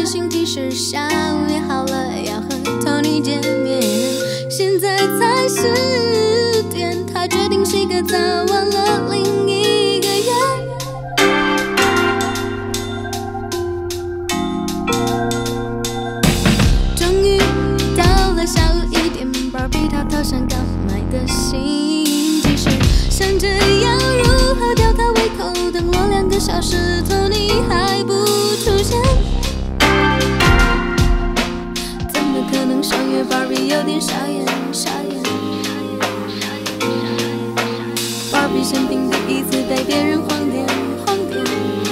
接信提示下午约好了要和 Tony 见面，现在才10点，他决定洗个澡，忘了另一个约。终于到了下午1点 ，Barbie 她套上刚买的新 T 恤，想着要如何吊她胃口，等了2个小时 ，Tony 还不出现。怎么可能相约 ？Barbie 有点傻眼，傻眼。Barbie 生平第一次被别人晃点，晃点。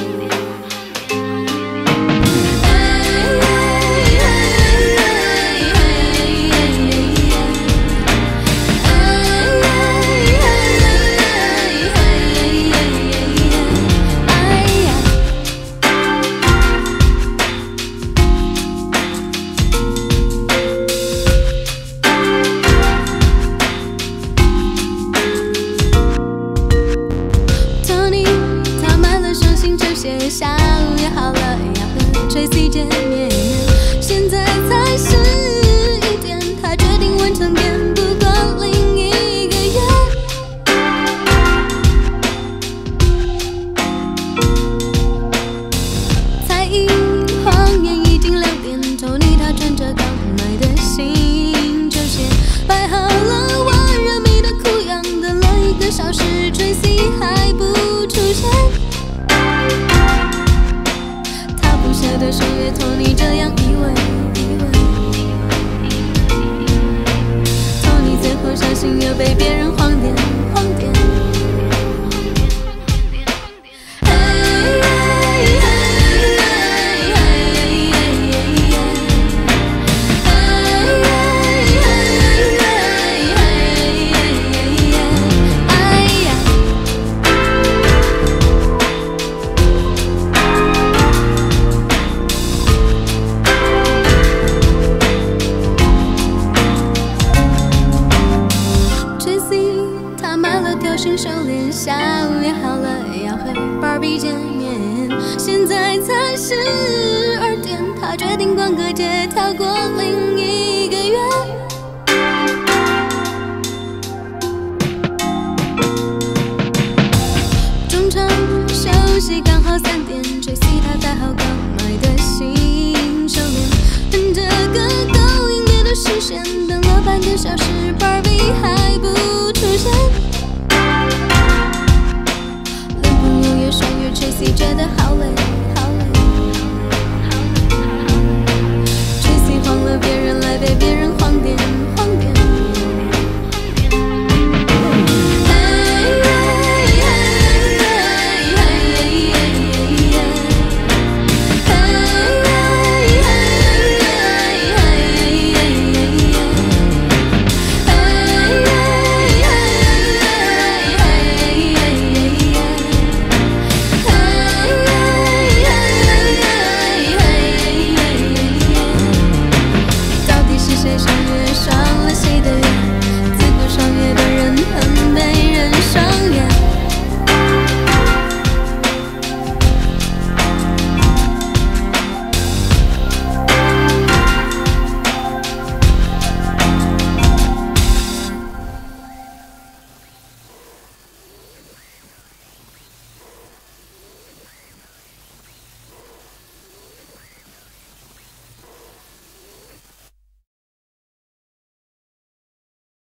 下午约好了要和 Tracy 见面，现在才11点，他决定完成点，不管另一个约。才一晃眼已经2点 ，Tony 他穿着刚买的新球鞋，摆好了万人迷的酷样，等了1个小时 ，Tracy 还不出现。舍得守约 Tony 这样以为 Tony 最后相信又被别人晃点，晃点。他买了条新手链，下午约好了要和 Barbie 见面，现在才12点，他决定逛个街，跳过另一个约。中场休息刚好3点 ，Tracy 他戴好刚买的新手链，跟着个勾引别的视线，等了半个小时。